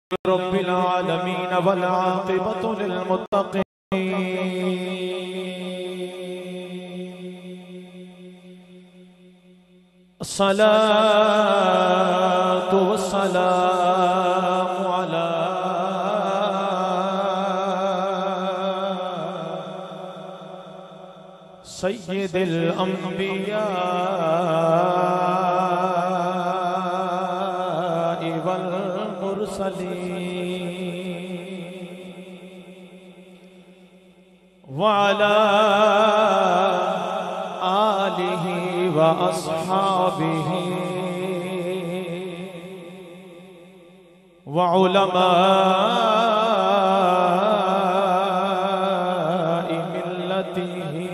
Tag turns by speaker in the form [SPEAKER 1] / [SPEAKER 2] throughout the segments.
[SPEAKER 1] रब्बिल आलमीन वल आक़िबतु लिल मुत्तक़ीन। अस्सलातु वस्सलामु अला सय्यिदिल अंबिया वल मुरसलीन व अला आलिहि व अस्हाबिहि व उलमाए मिल्लतिहि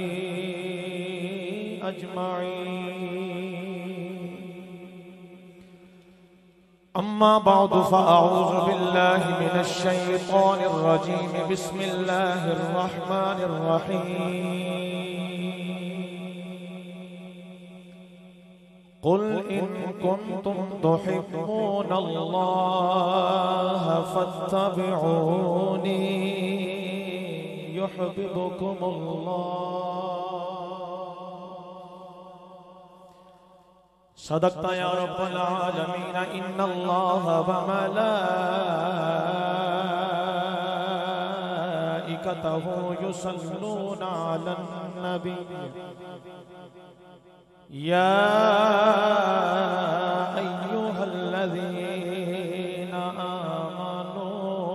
[SPEAKER 1] अजमाईन। अम्मा बअद फ़अऊज़ु बिल्लाहि मिनश शैतानिर रजीम। बिस्मिल्लाहिर रहमानिर रहीम। क़ुल इन कुन्तुम तुहिब्बूनल्लाह फ़त्तबिऊनी युहब्बिबुकुमुल्लाह। सदक़्ता या रब्बल आलमीन। इन्नल्लाह व मलाइकतहु युसल्लूना अलन नबी या अय्युहल्लज़ीना आमनू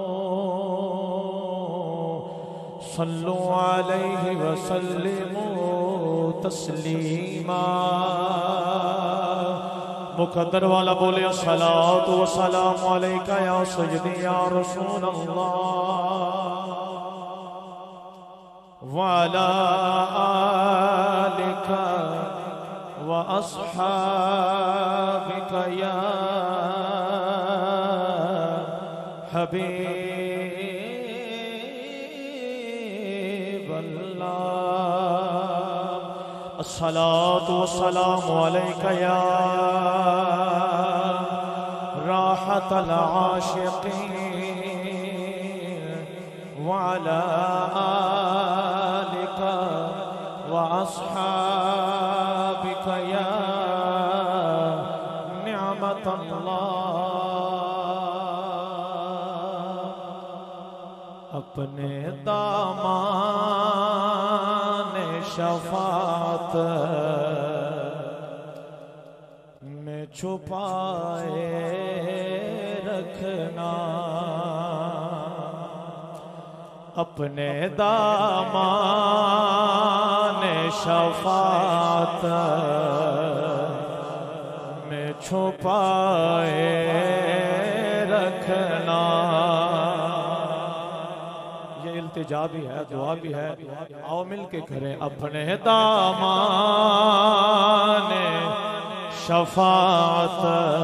[SPEAKER 1] सल्लु अलैहि व सल्लिमू तस्लीमा। मुक़द्दर वाला बोले अस्सलातु वस्सलामु अलैका या सय्यदी या रसूल अल्लाह व अला आलिका व अस्हाबिका या हबीबल्लाह। अस्सलातु वस्सलामु अलैका या राहतल आशिकीन व अला आलिका व अस्हाबिका या निअमतल्लाह। अपने दामान शफात में छुपाए रखना। अपने दामान शफात में छुपाए रखना। ये इल्तिजा भी है, दुआ भी है। आओ मिल के करें। अपने दामान शफात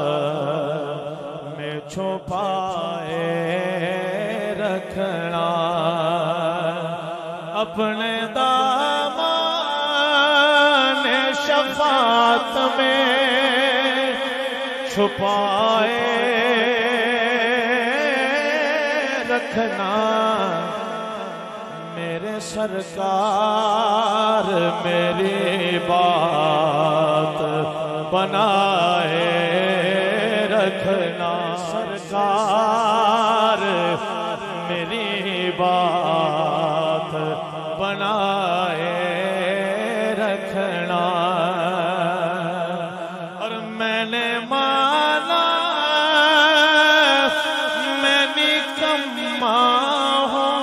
[SPEAKER 1] में छुपाए रखना। अपने दामान शफात में छुपाए रखना। मेरे सरकार मेरी बात बनाए रखना। सरकार मेरी बात बनाए रखना। और मैंने माना मैं निकम्मा हूँ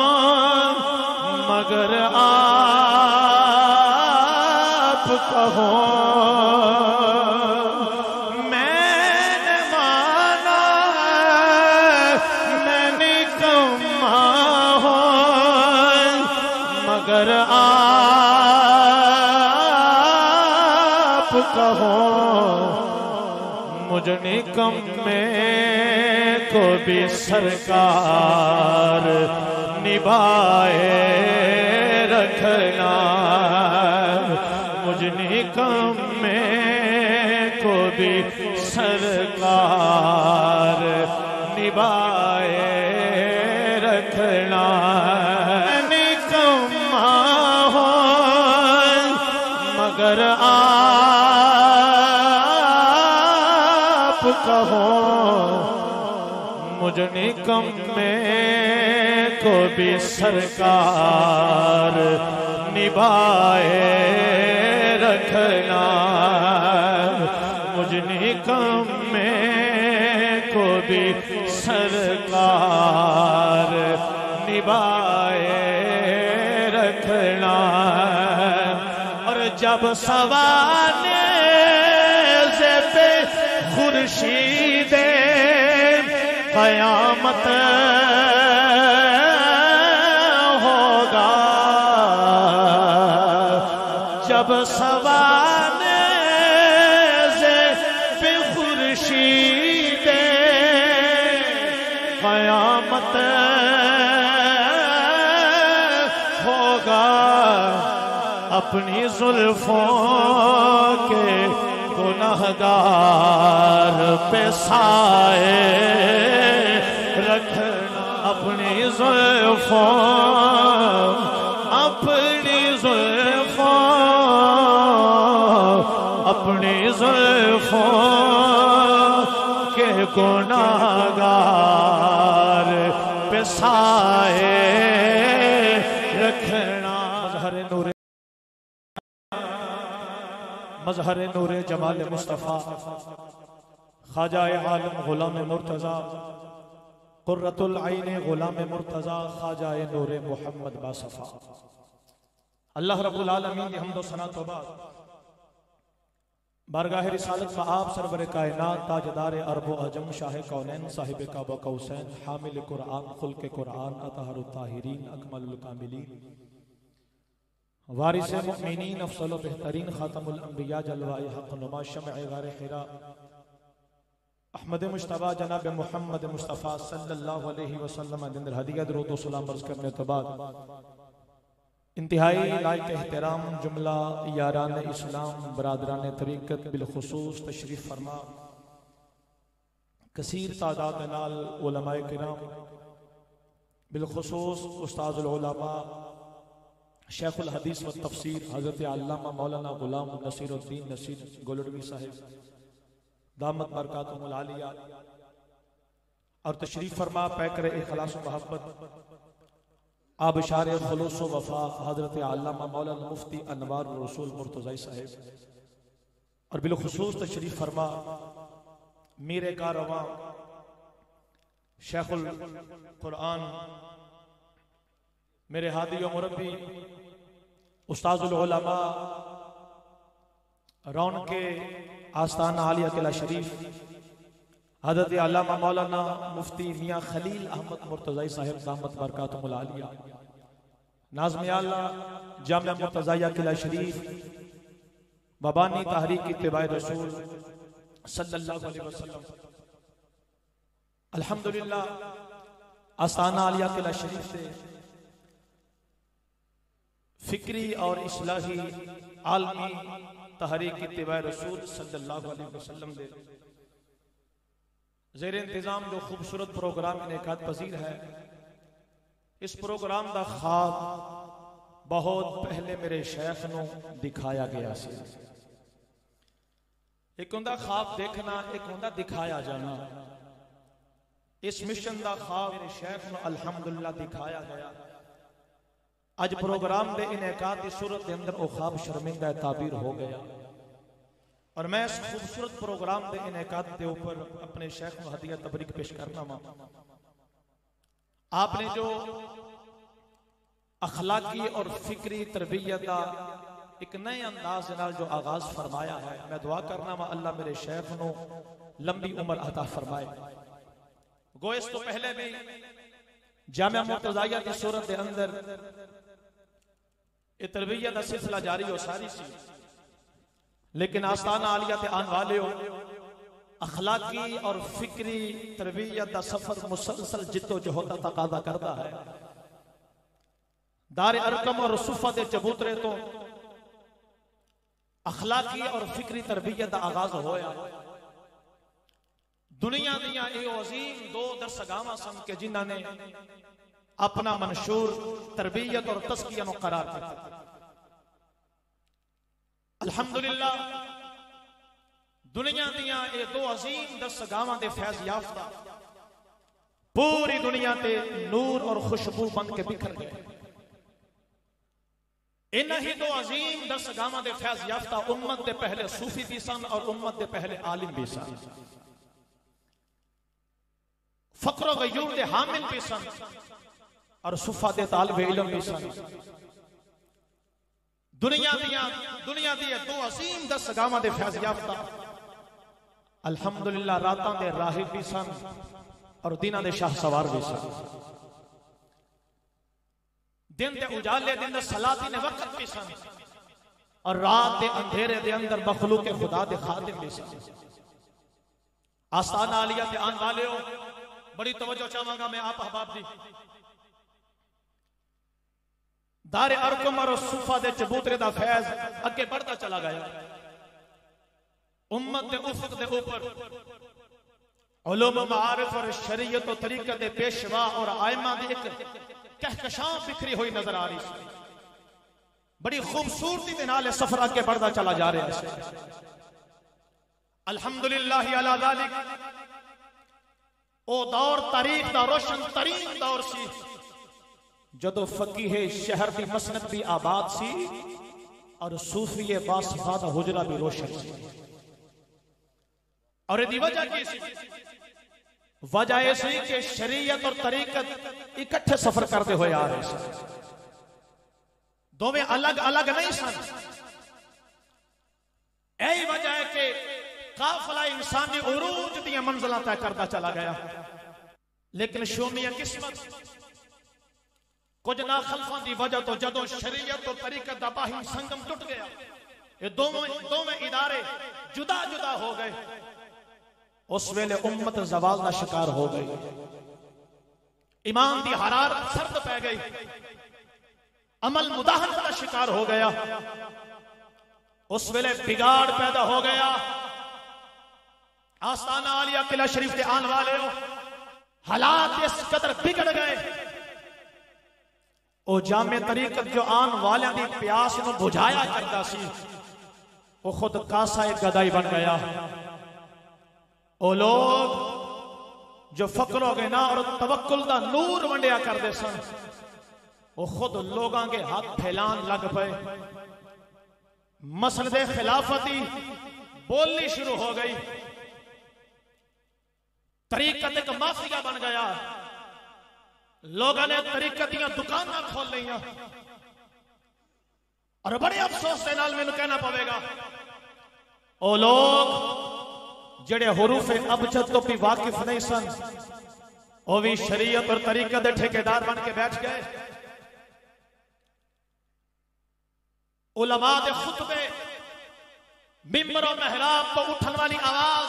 [SPEAKER 1] मगर आप कहो। मैंने माना मैं निकम्मा हूँ मगर आप कहो। मुझ निकम्मे को भी सरकार निभाए रखना। मुझ निकम्मे को भी सरकार निभाए रखना। निकम्मा हो मगर आप कहो, मुझ निकम्मे को भी सरकार निभाए रखना। मुझ निकम्मे को भी सरकार निभाए रखना। और जब सवाने से पे खुर्शीदे क़यामत होगा, जब सवाने से पे खुर्शीदे क़यामत होगा, अपनी जुल्फों के गुनहगार पे साए रखना। अपनी जुल्फों के गुनहगार पे साए रखना। मज़हर नूरे जमाल मुस्तफ़ा ख्वाजा आलम गुलाम मुर्तज़ा कुर्रतुल आइन गुलाम मुर्तज़ा ख्वाजा नूरे मोहम्मद बासफ़ा। अल्लाह रब्बुल आलमीन ने हम्द व सना तौबा बारगाह रिसालत में आप सरवर कायनात ताजदार अरब व अजम शाह कौनैन साहिब काबा कौसैन हामिल कुरान खुल्क़ कुरान अतहरुत ताहिरीन अकमलुल कामिलीन वारिस मुमिनीन अफज़ल बेहतरीन खातमुल अंबिया जलवाए हक़ नुमा शमअ गार हिरा अहमद मुश्तबा जनाब मोहम्मद मुस्तफ़ा सल्लल्लाहु अलैहि वसल्लम दिन हदिया दुरूद व सलाम अर्ज़ करने के बाद इंतहाई लायक एहतराम जुमला यारान इस्लाम बरादरान तरीक़त बिलखुसूस तशरीफ़ फरमा कसीर तादाद नाल उलमाए किराम बिलखुसूस उस्ताज़ुल उलमा शेखुल हदीस व तफसीर हज़रत अल्लामा मौलाना गुलाम नसीरुद्दीन नसीर गोलड़वी साहिब दामत बरकातुहुल आलिया और तशरीफ़ फरमा पैकर इखलास व मोहब्बत आबशार खुलूस व वफ़ा हज़रत अल्लामा मौलाना मुफ्ती अनवार रसूल मुर्तज़ा साहिब और बिलखुसूस तशरीफ़ फरमा मीरे का रवां शेखुल कुरान मेरे हादी व मुरब्बी उस्ताज़ुल उलमा रौन के आस्ताना आलिया किला शरीफ हज़रत अल्लामा मौलाना मुफ्ती मियाँ खलील अहमद मुर्तज़ाई साहिब दामत बरकातुहुल आलिया नाज़्म अल्लाह जामिया मुर्तज़ाया किला शरीफ बबानी तहरीक इत्तिबाए रसूल सल्लल्लाहु अलैहि वसल्लम। अल्हम्दुलिल्लाह आस्ताना आलिया किला शरीफ से फिक्री और इस्लाही आलमी तहरीक इत्तिबाए रसूल सल्लल्लाहु अलैहि वसल्लम दे ज़ेर इंतज़ाम जो खूबसूरत प्रोग्राम इनेकात पजीर है। इस प्रोग्राम का ख्वाब बहुत पहले मेरे शेख नूं दिखाया गया सी। एक हुंदा ख्वाब देखना, एक हुंदा दिखाया जाना। इस मिशन का ख्वाब मेरे शेख नूं अल्हम्दुलिल्लाह दिखाया गया। अज प्रोग्राम के इनेकात की सूरत के अंदर वो ख्वाब शर्मिंदा ताबीर हो गया और मैं इस खूबसूरत प्रोग्राम के इनेकात के ऊपर अपने शेख को हदिया तबरीक पेश करना वा। आपने जो अखलाकी और फिक्री तरबियत का एक नए अंदाज नाल जो आगाज फरमाया है, मैं दुआ करना वा अल्लाह मेरे शेख को लंबी उम्र अता फरमाए। गो इस तो पहले भी जामिया मुर्तज़ाया की सूरत के अंदर ये तरबियत का सिलसिला जारी हो सारी सी, लेकिन आस्ताना आलिया ते आने वाले हो अखलाकी और फिक्री तरबियत का सफर मुसलसल जिद्दोजहद का तकाजा करता है। दार अरकम और सुफा के चबूतरे तो अखलाकी और फिक्री तरबियत का आगाज होया। दुनिया दियां ये अजीम दो दरसगावां सन के जिन्हां ने अपना मंशूर तरबियत और तज़किया मुक़र्रर किया। अल्हम्दुलिल्लाह दुनिया दियां ये दो अजीम दरसगावां दे फैज़ याफ्ता पूरी दुनिया ते नूर और खुशबू बन के बिखर गए। इन्हां ही दो अजीम दरसगावां दे फैज़ याफ्ता उम्मत दे पहले सूफी भी सन और उम्मत दे पहले आलिम भी सन, फक्र व गयूर दे हामिल भी सन और सुफा दे तालिबे इल्म भी सन। दुनिया दिया दो अजीम दरसगावां दे फैज़ याफ्ता अल्हम्दुलिल्लाह रातां दे राहिब भी सन और दिनां दे शाह सवार भी सन। दिन दे उजाले दिन दे सलातीन वक्त भी सन और रात दे अंधेरे दे अंदर मखलूक खुदा दे खादिम भी सन। आस्ताना आलिया ते आने वाले हो, बड़ी तवज्जो चाहांगा मैं आप अहबाब दी। दारे अरकम और सुफा दे चबूतरे दा फैज अगे बढ़ता चला गया। उम्मत दे उफक दे ऊपर उलूम मारिफ और शरीयत और तरीक़त दे पेशवा और आइमा दी एक कहकशां बिखरी हुई नजर आ रही है। बड़ी खूबसूरती दे नाल सफर अगे बढ़ता चला जा रहा है। अल्हम्दुलिल्लाह अला ज़ालिक ओ दौर तारीख दा रोशन तरीन दौर सी जदों फकीह शहर दी मसनद भी आबाद सी और सूफी बासफा दा हुजरा भी रोशन सी। और इहदी वजह की सी? वजह यह सी कि शरीयत और तरीकत इकट्ठे सफर करते हुए आ रहे सन, दोवें अलग अलग नहीं सन। यही वजह है कि काफिला इंसानी उरूज दी मंजिलां तय करता चला गया। लेकिन शोमिया किस्मत कुछ ना खलफा की वजह तो जदों शरीयत और तरीकत दा बाहिम संगम टूट गया, ये दोवें इदारे जुदा जुदा हो गए। उस वेले उम्मत जवाल का शिकार हो गई, ईमान की हरारत सर्द पै गई, अमल मुदाहनत का शिकार हो गया। उस वेले बिगाड़ पैदा हो गया। आस्ताना आलिया किला शरीफ के आने वाले हो, हालात इस कदर बिगड़ गए। ओ जामे तरीकत जो आन वाले की प्यास को बुझाया करता सी, वो खुद कासा एक गदाई बन गया। ओ लोग जो फक्र हो गए ना और तवक्कुल दा नूर वंडिया करते सन, वो खुद लोगों के हाथ फैलान लग पे। मसले खिलाफती बोलनी शुरू हो गई। तरीकत एक माफिया बन गया। लोगों ने तरीकत दियां दुकानां खोल लिया और बड़े अफसोस के नाल मैनूं कहना पवेगा, ओ लोग जेड़े हुरूफ अबजद तो भी वाकिफ नहीं सन, वो भी शरीयत और तरीकत के ठेकेदार बन के बैठ गए। उलमा दे खुतबे, मिंबर और महराब तो उठन वाली आवाज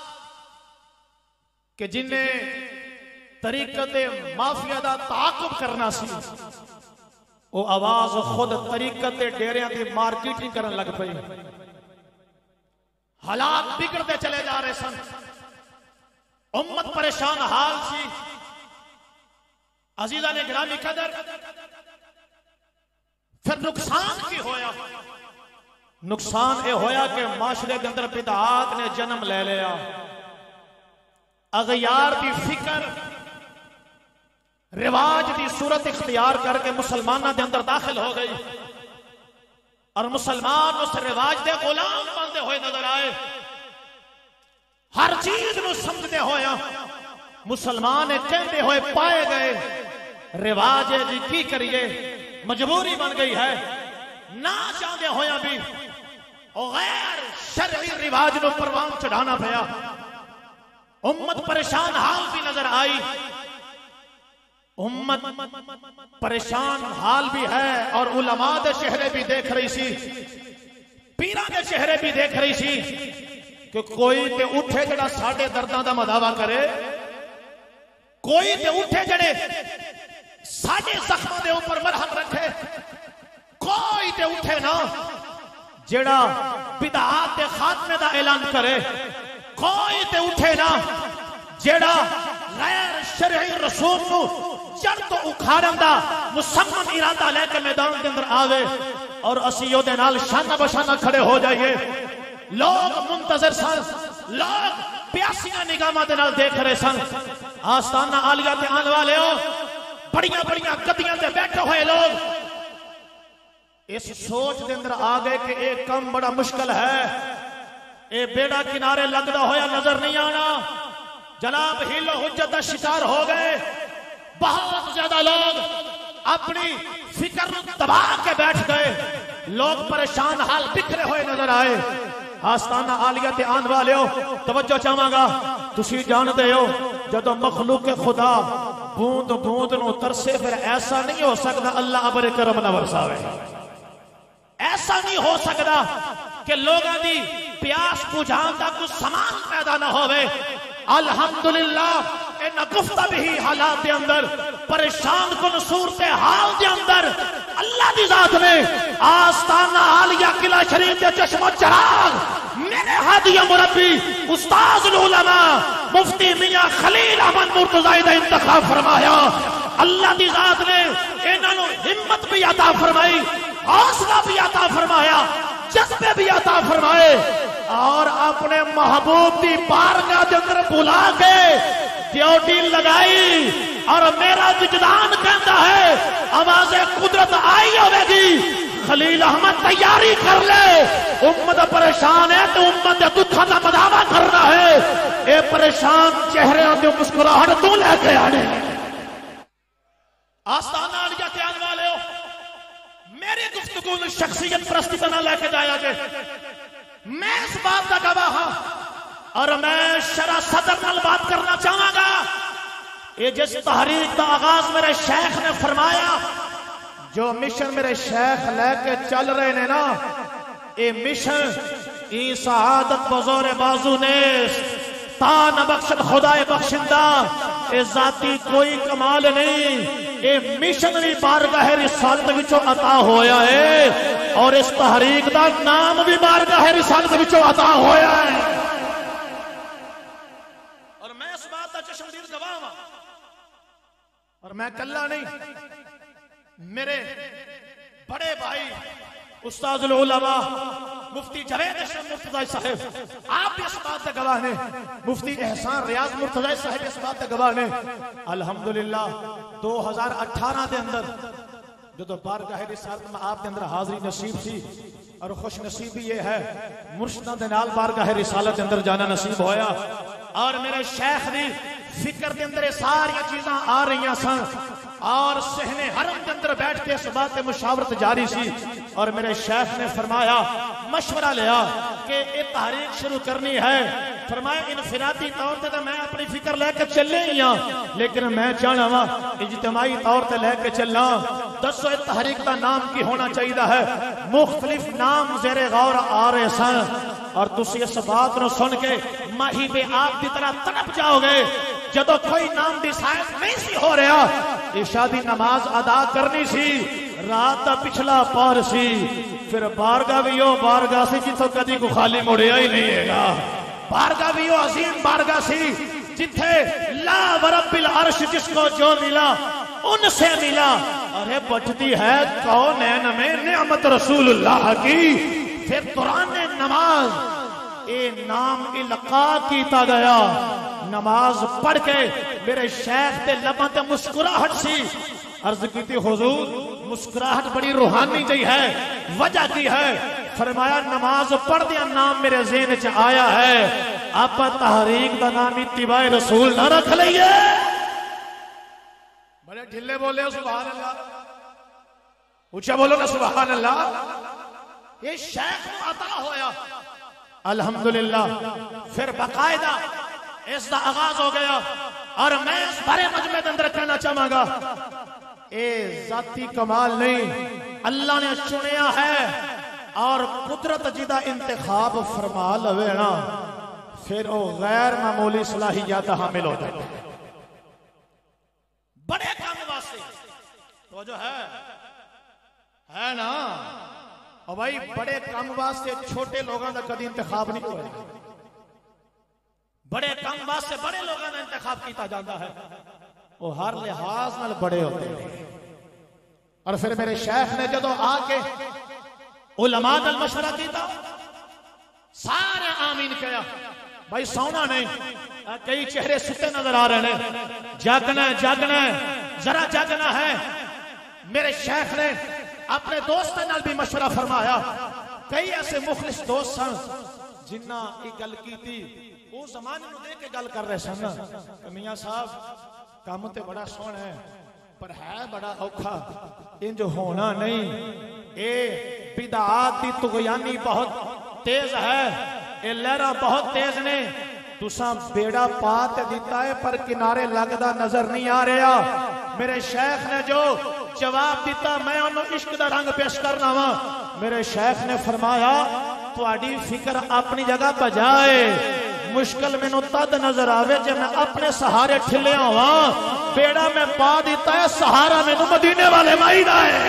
[SPEAKER 1] कि जिन्हें तरीकत माफिया दा ताकुब करना सी, वो आवाज खुद तरीकत डेरिया की मार्केटिंग करन लग पई। हालात बिगड़ते चले जा रहे सन, उम्मत परेशान हाल सी। अजीजा ने गिरामी कदर, फिर नुकसान की होया? नुकसान ये होया कि माशरे के अंदर बिदआत ने जन्म ले लिया। अगयार की फिक्र रिवाज की सूरत इख्तियार करके मुसलमानों के अंदर दाखिल हो गई और मुसलमान उस रिवाज के गुलाम बनते हुए नजर आए। हर चीज को समझते होया मुसलमान कहते हुए पाए गए, रिवाज है जी की करिए, मजबूरी बन गई है। ना चाहते होया भी गैर शरई रिवाज को परवान चढ़ाना पया। उम्मत परेशान हाल भी नजर आई। उम्मत परेशान हाल भी है और उलमा के चेहरे भी देख रही सी, पीरा के चेहरे भी देख रही सी कि कोई ते उठे जड़ा साडे दर्दां दा मदावा करे, कोई ते उठे जड़े साडे जख्मां दे ऊपर मरहम रखे, कोई ते उठे ना जड़ा बिदअत दे खात्मे दा ऐलान करे, कोई ते उठे ना जेड़ा गैर शरई रसूल को जड़ तो उखाड़न दा मुसम्मम इरादा लेके मैदान के अंदर आवे और असी ओदे नाल शाना बशाना खड़े हो जाइए। लोग मुंतजर सन, लोग प्यासियां निगाहां दे नाल देख रहे सन। आस्ताना आलिया ते आने वाले हो, बड़ियां बड़ियां गद्दियां ते बैठे हुए लोग इस सोच के अंदर आ गए कि एक काम बड़ा मुश्किल है, ये बेड़ा किनारे लगता होया नजर नहीं आना। जनाब हिलो हुज्जत का शिकार हो गए। बहुत ज्यादा लोग अपनी फिक्र दबा के बैठ गए। लोग परेशान हाल बिखरे हुए नजर आए। आस्ताना आलिया ते आने वाले हो, तवज्जो चाहांगा, तुसी जानते हो जदों मखलूक खुदा बूंद बूंद नु तरसे फिर ऐसा नहीं हो सकता अल्लाह अबरे करम ना बरसावे। ऐसा नहीं हो सकता कि लोगों की प्यास बुझाने का कुछ समान पैदा ना होवे। अल्हम्दुलिल्लाह इन गुफ्ता भी हालात के अंदर परेशान कुल सूरत हाल के अंदर अल्लाह की जात ने आस्ताना आलिया किला शरीफ के चश्मो चराग मेरे हादिया मुरब्बी उस्ताद उलमा मुफ्ती मियां खलील अहमद मुर्तज़ा दा इंतखाब फरमाया। अल्लाह की जात ने इन्हों हिम्मत भी अता फरमाई, हौसला भी अता फरमाया, जज्बे भी अता फरमाए और अपने महबूब की बारगाह के अंदर बुला के ड्यूटी लगाई। और मेरा विजदान कहता है आवाज कुदरत आई होगी, खलील अहमद तैयारी कर ले। उम्मत परेशान है तो उम्मत के दुखों का मदावा करना है। ये परेशान चेहरे की मुस्कुराहट तू लेके आने। आस्ताना आलिया के आने वाले हो, मेरी गुफ्तगू में शख्सियत परस्ती बना लेके जाया जाए। मैं इस बात का गवाह हूं और मैं शरा सदर नाल बात करना चाहूंगा। ये जिस तहरीक का आगाज मेरे शेख ने फरमाया, जो मिशन मेरे शेख लेके चल रहे ने ना, ये मिशन ई सआदत बज़ौर बाजू ने तान बख्शत खुदाए बख्शिंदा, ये जाती कोई कमाल नहीं, ये मिशनरी बारगाह रिसालत विचों अता होया है और इस तहरीक का नाम भी बारगाह रिसालत विचों अता होया है। और मैं इस बात का चश्मदीद गवाह हूं और मैं कल्ला नहीं, मेरे बड़े भाई उस्ताद उलमा मुफ्ती जवेद अशरफ मुर्तज़ा साहब आप भी इस बात का गवाह ने, मुफ्ती एहसान रियाज मुर्तज़ा साहब इस बात का गवाह ने। अल्हम्दुलिल्लाह 2018 के अंदर जो बारगाह रिसालत में आपके अंदर हाजिरी नसीब थी और खुश नसीबी ये है मुर्शदा दे नाल बारगाह रिसालत के अंदर जाना नसीब होया। और मेरे शेख दी फिक्र के अंदर सारी चीज़ां आ रही सन और सहने हरम के अंदर बैठ के इस बात मुशावरत जारी सी। और मेरे शेख ने फरमाया, मशवरा लिया कि ये तहरीक शुरू करनी है। फरमाया इनफिरादी तौर पर तो मैं अपनी फिक्र लेके चले ही हाँ, लेकिन मैं चाहना वा इज्तिमाई तौर पर लेके चलना। दसो इस तहरीक का नाम की होना चाहिए है। मुख्तलिफ नाम ज़ेरे गौर आ रहे सन और तुसी इस बात को सुन के माही बे आप की तरह तड़प जाओगे। जदों कोई नाम डिसाइड नहीं सी हो रहा, इशा दी नमाज अदा करनी सी, रात का पिछला पहर सी, फिर बारगाह भी हो बारगाह सी जिथों कदी को खाली मुड़िया ही नहीं है। बारगाह भी हो अजीम बारगाह सी जिथे ला वरब्बिल अर्श जिसको जो मिला उनसे मिला। अरे बचती है कौनैन में नेमत रसूलुल्लाह की। फिर दौरान नमाज ये नाम इल्का किया गया। नमाज पढ़ के मेरे शेख के लबां ते मुस्कुराहट सी। अर्ज की हुजूर मुस्कुराहट बड़ी रूहानी जी है, वजह की है? फरमाया नमाज पढ़ दिया नाम मेरे ज़हन च आया है, आप तहरीक का नाम इत्तिबाए रसूल ना रख लीए। बड़े ढिल्ले बोले सुभान अल्लाह, ऊंचा बोलो ना सुभान अल्लाह। ये शेख को अता होया अल्हम्दुलिल्लाह। फिर बाकायदा इसका आगाज हो गया और मैं इस बड़े मजमे के अंदर कहना चाहूंगा, ये जाती कमाल नहीं, अल्लाह ने चुनिया है और कुदरत जिदा इंतखाब फरमा लवे ना, फिर वो गैर मामूली सलाहियत हामिल हो जाता है। बड़े काम वास्ते तो जो है ना, और भाई बड़े काम वास्ते छोटे लोगों का कभी इंतखाब नहीं होगा। बड़े कम वास्ते बड़े लोगों का इंतखाब किया जाता है, वो हर लिहाज नाल बड़े होते हैं। और फिर मेरे शेख ने जो आके उलमा नाल मशवरा किया, सारे आमीन कहा, भाई सोना नहीं, कई चेहरे सुते नजर आ रहे हैं, जागना है, जागना है, जरा जागना है। मेरे शेख ने अपने दोस्तों नाल भी मशवरा फरमाया। कई ऐसे मुखलिस दोस्त सन जिन्ना की गल की थी, वो जमाने में देख के गल कर रहे सन, मियां साहब काम ते बड़ा सोहना है पर है बड़ा औखा, इंज होना नहीं, ए बिदात दी तुगयानी बहुत तेज है, ये लहरा बहुत तेज ने, तुसा बेड़ा पा ते दिता है पर किनारे लगदा नजर नहीं आ रहा। मेरे शेख ने जो जवाब दिता, मैं उन्होंने इश्क दा रंग पेश करना वा। मेरे शेख ने फरमाया, तुहाडी फिक्र अपनी जगह बजाए, मुश्किल मैनू तद नजर आवे जब मैं अपने सहारे ठिलिया हुआ, बेड़ा मैं पा दिता है, सहारा मैनू मदीने वाले माई दा है।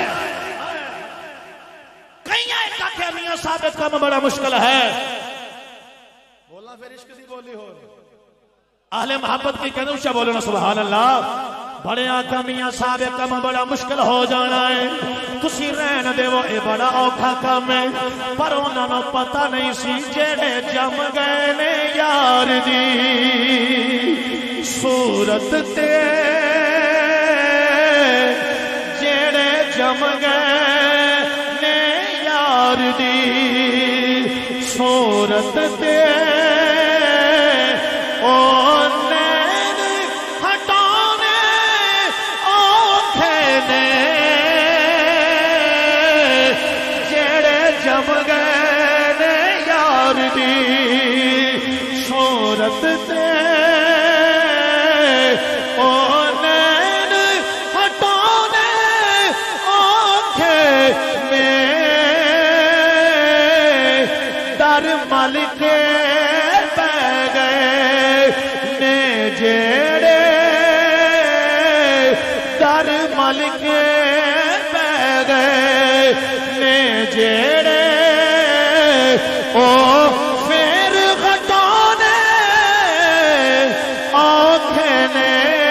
[SPEAKER 1] कई मियां साहब काम बड़ा मुश्किल है, बोलना फिर इश्क दी बोली हो, आहले मोहब्बत की कहने उच्चा बोलो ना सुभान अल्लाह। बड़े आका मियां साहब काम बड़ा मुश्किल हो जाना है, तुसी रहन देवो ये बड़ा औखा काम है, पर उन्होंने पता नहीं सी जेड़े जम गए ने यार दी सूरत ते, जेड़े जम गए ने यार दी सूरत ते, ओ नैन हटाने औखे ने, जेड़े जम गए ने यार दी सूरत ते, ओ नैन हटाने औखे में, दर मालिक जेड़े दर मालिक पै गए ने, जेड़े ओ फिर घटाने औखे ने,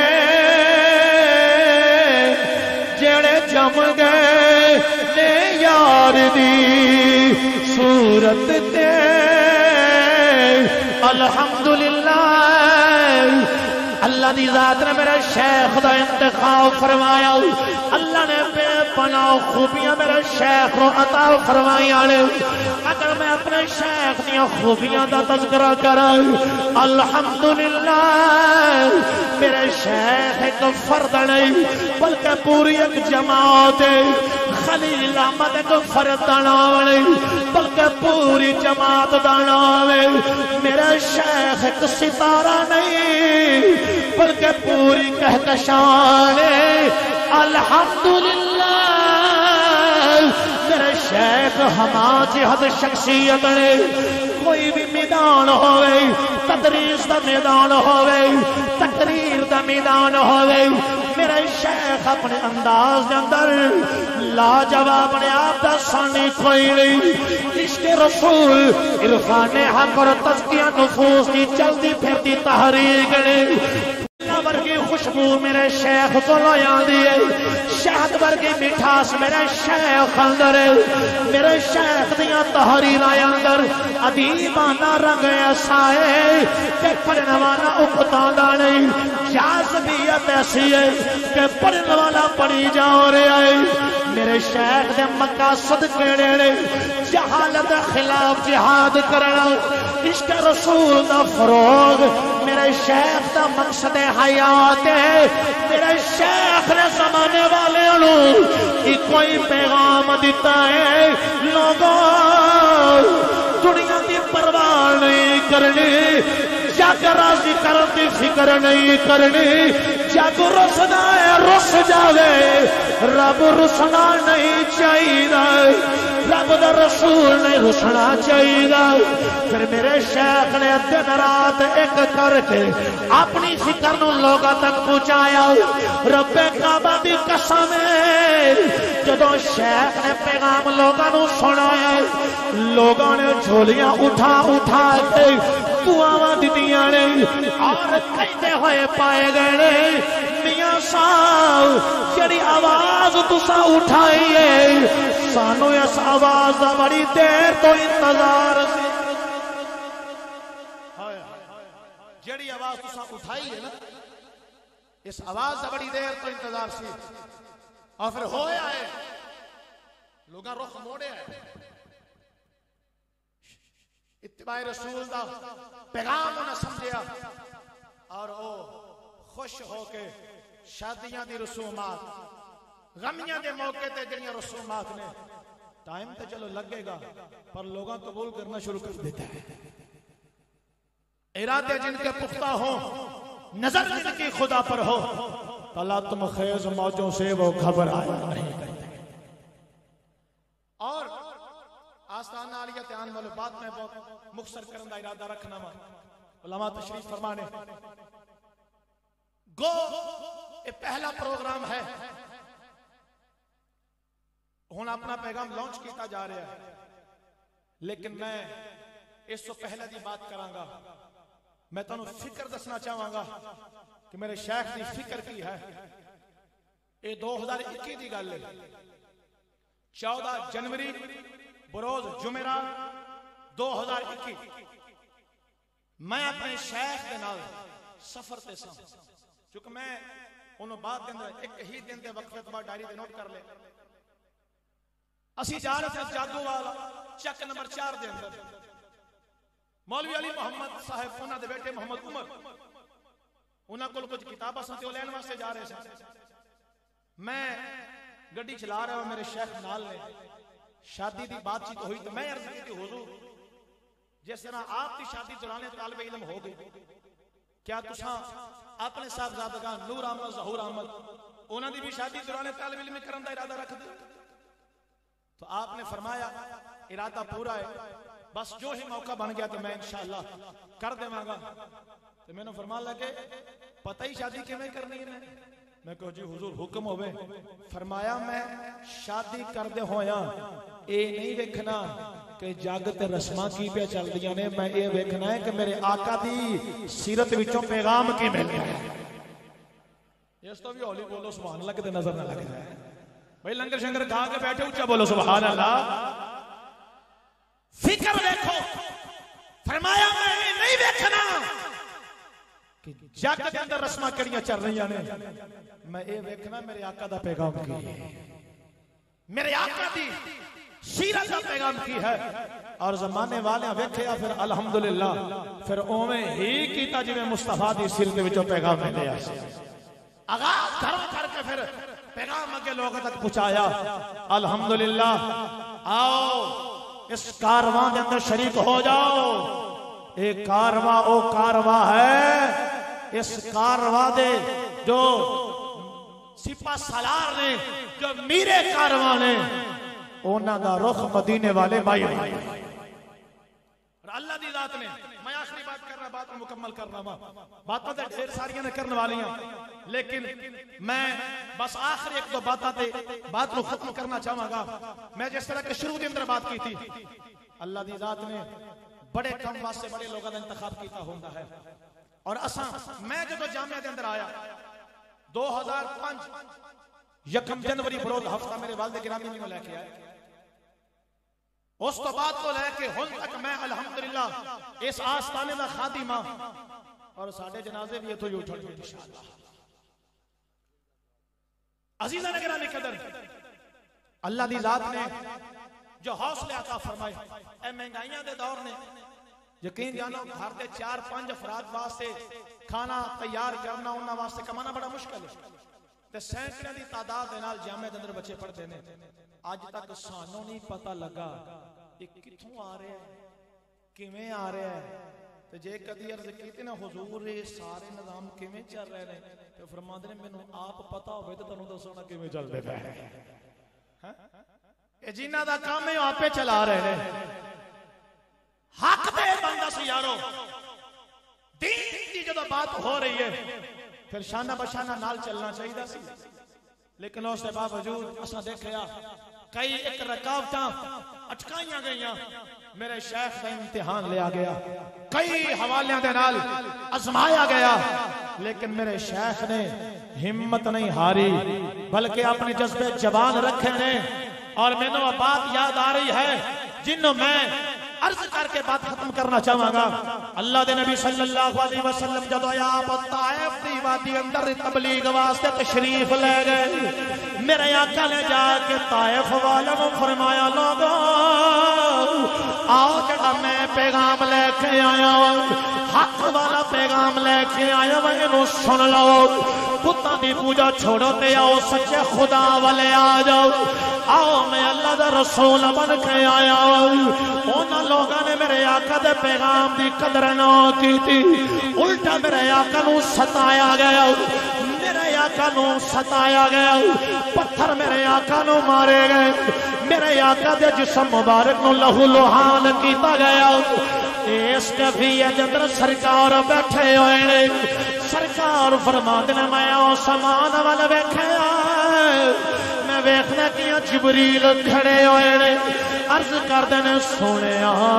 [SPEAKER 1] जेड़े जम गए ने यार दी सूरत ते। अल्हम्दुलिल्लाह अल्लाह दी जात ने मेरे शेख दा इंतखाब फरमाया, अल्लाह ने बेपनाह खूबियां मेरे शेख को अता फरमाइया ने। अगर मैं अपने शेख दी खूबियां दा तज़किरा करा, अल्हम्दुलिल्लाह मेरे शेख एक फर्द नहीं बल्कि पूरी एक जमात है। खलील अहमद एक फर्द दा नाम नहीं बल्कि पूरी जमात दा नाम है। मेरा शेख एक सितारा नहीं बल्कि पूरी कहकशान है। अल्हम्दुलिल्लाह मेरे शेख हमा जिहद शख्सियत ने। कोई भी मैदान होवे, तदरीस दा मैदान होवे, तकरीर दा मैदान होवे, मेरे शेख अपने अंदाज के अंदर लाजवाब ने आप दा सानी कोई नहीं। इश्क़ रसूल इरफान हक और तज़किया नफूस की चलती फिरती तहरीक ने। वर्गी खुशबू मेरे शेख को आंदी है, शहद वर्गी मिठास मेरे शेख अंदर है। मेरे शेख दियां तहरीरां अंदर अदीबाना रंग ऐसा है कि पढ़ने वाला उकतांदा नहीं। जाज़बियत ऐसी है कि पढ़ने वाला पढ़ी जा रहा है। मेरे शेख दे मकासद केड़े ने? जहालत खिलाफ जिहाद करना, इश्क़ रसूल दा फरोग मेरे शेख दा मकसद हयात है। मेरे शेख ने जमाने वाले कोई पैगाम दिता है, लोगों दुनिया की परवाह नहीं करनी, जग राजी करने की फिक्र नहीं करनी। जग रुसदा है रुस जावे, रब रुसना नहीं चाहिए। रब दा रसूल ने रुसना चाहिए। फिर मेरे शेख ने दिन रात एक करके अपनी फिक्र नूं लोगों तक पहुंचाया। रब्बे काबा दी कसम है, जदों शेख ने पैगाम लोगों नूं सुनाया, लोगों ने झोलियां उठा उठा के दुआवां दित्तियां ने और कहते हुए पाए गए, मियां साहब जिहड़ी आवाज तुसां उठाई है, सानू इस आवाज का बड़ी देर तो इंतजार सी। जिहड़ी आवाज तुसां उठाई है ना, इस आवाज का बड़ी देर तो इंतजार सी। और फिर होया है, लोग रुख मोड़े है, इत्तिबाए रसूल दा पैगाम उन्हें समझिया और वो खुश होके शादियां दी रसूमात, गमियां दे मौके ते जड़ियां रसूमात ने, टाइम तो चलो लगेगा पर लोग कबूल करना शुरू कर देता है। इरादे जिनके पुख्ता हो, नजर जिनकी खुदा पर हो, तलतम खेज मौजों से वो घबराया नहीं करते। और आस्ताना आलिया ध्यान वालों बात में बहुत मुख्तसर करने का इरादा रखना वा। उलमा तशरीफ फरमाने गो ये पहला प्रोग्राम है, हुण अपना पैगाम लॉन्च किया जा रहा है, लेकिन मैं इस तो पहले की बात करांगा। मैं तुहानू फिक्र दसना चाहांगा कि मेरे शेख की फिक्र की है। ये 2021 की गल है, 14 जनवरी बरोज जुमेरा 2021 मैं अपने शेख के नाल सफर ते सा, क्योंकि मैं उन्होंने बाद दिन एक ही दिन के वक्फे तो बाद डायरी ते नोट कर ले। असी जा रहे थे जादूवाल चक नंबर 4 के अंदर, मौलवी अली मोहम्मद साहब उन्होंने दे बेटे मोहम्मद उमर उन्होंने को कुछ किताबां सी लैन वास्ते जा रहे थे। मैं गड्डी चला रहा हूं, मेरे शेख नाल ने शादी की बातचीत हुई तो मैं अर्ज की हुजूर जिस तरह आपकी शादी दौरान तालिब इल्म हो गई, क्या तुसा अपने साहबजादगान नूर अहमद ज़हूर अहमद उन्होंने भी शादी दौरान तालिब इल्म करने का इरादा रख दे? तो आपने फरमाया इरादा पूरा है, बस जो ही मौका बन गया तो मैं इंशाअल्लाह कर देवांगा। तो मैंने फरमा लगे पता ही शादी किवें करनी है? मैं कहो जी हुजूर हुक्म होवे। फरमाया मैं शादी करदे होया ये नहीं देखना कि जग ते रस्मां की पे चलदियां ने, मैं ये देखना है कि मेरे आका दी सीरत विचों पैगाम की मिलदा है। इस तो भी हौली बोलो सुभान अल्लाह, किते नजर ना लगे भाई। लंगर शंकर खा के बैठे ऊंचा बोलो सुभान अल्लाह। फिक्र देखो, फरमाया मैं ये नहीं देखना कि जग के अंदर रस्मां कड़ियां चल रही ने, मैं ये देखना मेरे आका दा पैगाम की है, मेरे आका दी सीरत दा पैगाम की है। और जमाने वाले वेख्या फिर अल्हम्दुलिल्लाह फिर ओवें ही कीता जिवें मुस्तफा दी सीरत विचों पैगाम मिलिया। आगाज घरों करके फिर पैगाम अगे लोगों तक पहुंचाया। अल्हम्दुलिल्लाह आओ इस कारवां के अंदर शरीक हो जाओ। एक कारवां ओ कारवां है, इस कारवां दे जो सिपा सलार ने, जो मीरे कारवां ने, उन्हां दा रुख मदीने वाले भाई अल्लाह दी जात ने। मैं आखिरी बात करना, बात में मुकम्मल करना वा, बातें तो ढेर सारियां ने करने वाली, लेकिन मैं बस आखिरी एक दो बात को खत्म करना चाहांगा। मैं जिस तरह के शुरू के अंदर बात की थी, अल्लाह दी जात ने बड़े कम वास्ते बड़े लोगों का इंतखाब किया होता है। और असा मैं जो जामिया के अंदर आया 2005 यकम जनवरी बरोज हफ्ता मेरे वालिद गिरामी ने लेके आए। उस तो बाद तो लेके हुन तक मैं अल्हम्दुलिल्लाह इस आस्थाने का खादिमा, और साडे जनाजे भी इथों उठण इंशाअल्लाह। अजीज़ा ने गिरामी कदर, अल्लाह दी जात ने जो हौसले अता फरमाए ए महंगाइयां दे दौर ने, यकीन जानो घर के 4-5 अफराद वास्ते खाना तैयार करना उन्हां वास्ते कमाना बड़ा मुश्किल है। ते सैकड़े की तादाद दे नाल जामे दे अंदर बच्चे पढ़ते हैं। अज तक सानू नहीं पता लगा ये कित्थों आ रहा है, किवें आ रहा है। ते जे कदी अर्ज कीती ना हुजूर ये सारे निजाम किवें चल रहे हैं, ते फरमांदे ने मैनूं आप पता होवे ते तुहानूं दसो ना किवें चलदे पए हैं। जिन्हां दा काम है आपे चला रहे हैं। हक दे बंदा सी यारो, दीन की जो बात हो रही है फिर शाना बशाना नाल चलना चाहिए सी, लेकिन उसके बावजूद असा देखा कई एक रुकावट अटकाइया गई। मेरे शेख का इम्तिहान लिया गया, कई हवालियां दे नाल आजमाया गया, लेकिन मेरे शेख ने हिम्मत नहीं हारी, बल्कि अपने जज्बे जवान रखे ने। और मैंने वह बात याद आ रही है जिन्हों मैं अर्ज करके बात खत्म करना चाहूंगा। अल्लाह दे नबी सल्लल्लाहु अलैहि वसल्लम जदों आप ताइफ दी वादी अंदर तबलीग वास्ते तशरीफ ले गए, मेरे आका ने जाके ताइफ वालों को फरमाया, लोगों आओ जड़ा मैं पैगाम लेके आया हूं, हक वाला पैगाम लेके आया हूं, इन्हू सुन लो। पुत्तां दी पूजा छोड़ो ते आओ सच्चे खुदा वाले आ जाओ। आओ मैं अल्लाह दा रसूल बन के आया हूं। उन्हां लोगों ने मेरे आका दे पैगाम दी कदर ना की, उल्टा मेरे आका नू सताया गया, मेरे आका नू सताया गया, पत्थर मेरे आका नू मारे गए, मेरे आका दे जिस्म मुबारक नू लहू लुहान किया गया। इस कैफियत अंदर सरकार बैठे हुए ने, सरकार फरमाते ने मैं आसमान वाल वेख्या, मैं वेखना कि जिबरील खड़े हुए ने, अर्ज करते ने सोने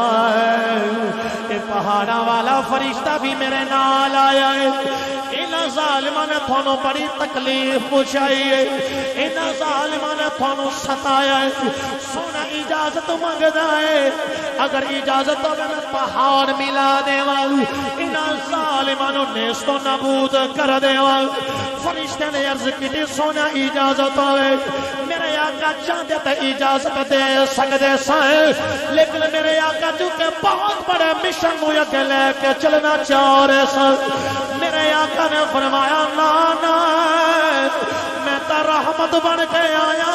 [SPEAKER 1] पहाड़ा वाला फरिश्ता भी मेरे नाल आया है। इन्हां जालिमां ने थानू बड़ी तकलीफ पहुंचाई है, इन्हां जालिमां ने थानू सताया है। सोना इजाजत मंगदा है, अगर इजाजत हो मैं पहाड़ मिला देवा, इन्हां जालिमां नू नेस्तो नाबूद कर देवा। फरिश्ते ने अर्ज की सोना इजाजत होवे, मेरे आका चाहते तो इजाजत दे सकते सन, लेकिन मेरे आका चूंकि बहुत बड़े मिशन को अगे लेके चलना चाह रहे सन, मेरे आका ने फरमाया ना ना मैं तो रहमत बन के आया।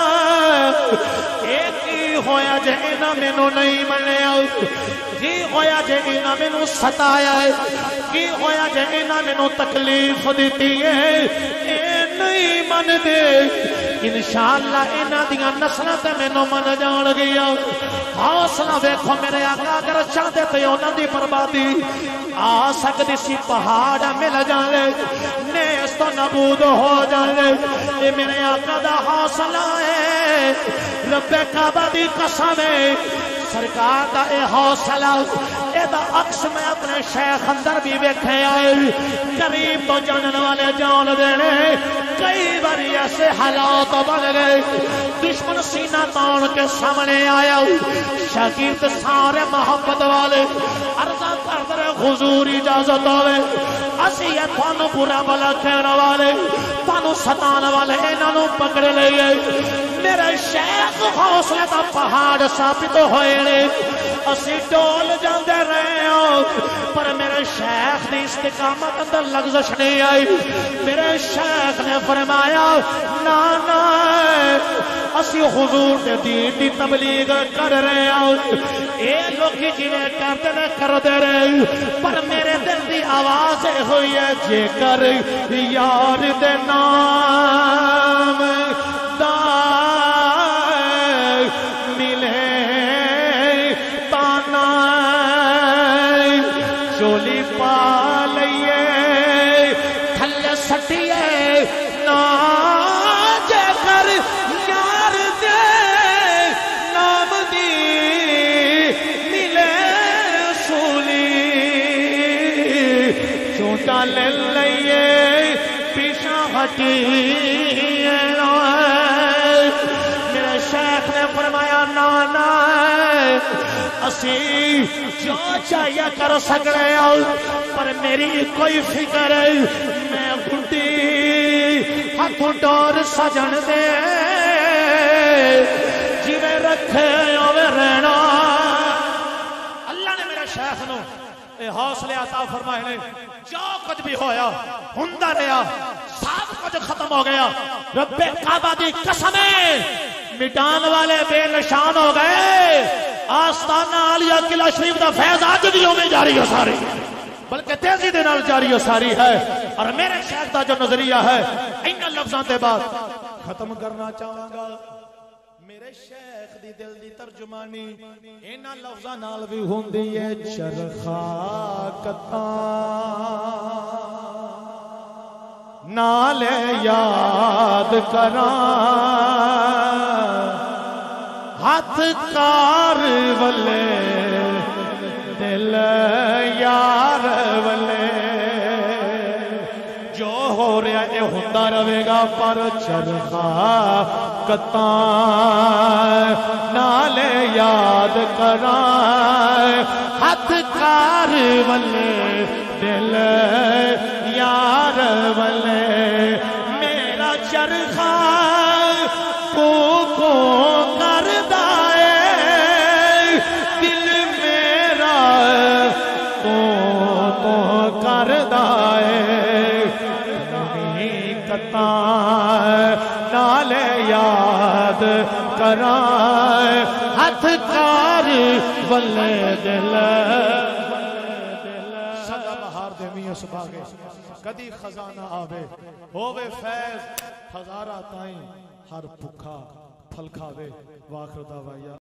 [SPEAKER 1] एक ही होया जे इन्हां मैनू नहीं मन्निया, की होया जे इन्हां मैनू सताया है, की होया जे इन्हां मैनू तकलीफ दी है, ए नहीं मनदे। इंशाअल्लाह इन्हां दियां नस्लां ते मैनू मन जान गया। हौसला देखो मेरे आका, अगर चाहते तो उन्हां दी बर्बादी आ सकती सी, पहाड़ मिल जाए, नेस तो नबूद हो जाए। ये मेरे आका दा हौसला है, रब्बे काबा दी कसम है, सरकार दा ए हौसला, एदा अक्स मैं अपने शेख अंदर भी वेखे आए। करीब तो जानने वाले जान देने, कई बार ऐसे हालात बन गए, दुश्मन सीना तान के सामने आया, शागिर्द सारे मोहब्बत वाले अर्जा करते रहे हुजूर इजाजत होवे, असी थानू बुरा भला कहने वाले, थानू सताने वाले इन्हों पकड़ लिए। मेरे शेख हौसले का पहाड़ साबित होए ने, असी डोल जाते रहे हो, पर मेरे शेख की इस्तिकामत अंदर लग्जश नहीं आई। मेरे शेख ने फरमाया ना ना असी हुजूर दे दीन दी तबलीग कर रहे हो, ये लोग जिवें करते ने करते रहे, पर मेरे दिल की आवाज हुई है जेकर यार दे नाम दा मिले ताना चोली पा लइए थल्ले सटिए ना, जेकर यार दे नाम दी मिले सूली चोटा ले लइए पीछा हटी। मेरे शेख ने फरमाया ना ना असी जो चाहिए कर सकते हो, पर मेरी कोई फिक्र है, मैं गुड्डी हाथ डोर सजन दे जिवें रखे ओवे रहना। अल्लाह ने मेरे शेख नू हौसले अता फरमाए ने, जो कुछ भी होया हुंदा रहा, सब कुछ खत्म हो गया। रब्बे काबा दी कसम मिटान वाले बेनिशान हो गए। आस्ताना आलिया किला शरीफ का फैज अज भी उवें जारी है सारी, बल्कि तेजी दे नाल जारी है सारी है। और मेरे शेख का जो नजरिया है इन लफ्जों के बाद खत्म करना चाहूंगा। मेरे शेख दी दिल दी तर्जुमानी इन्हां लफ्ज़ां नाल भी हुंदी है चरखा कता नाले याद करा हाथ कार वले दिल यार वले जो हो रहा है होता रहेगा पर चरखा कता नाले याद करा हाथ कार वले दिल यार वले मेरा चरखा को करदा है दिल मेरा को करदा है कता नाले याद करा हथ कार वले दिल सदा बहार दे मियां सुभागे कदी खजाना आवे होवे फैज हजारा ताई हर भुखा फल खावे वाखर दावा।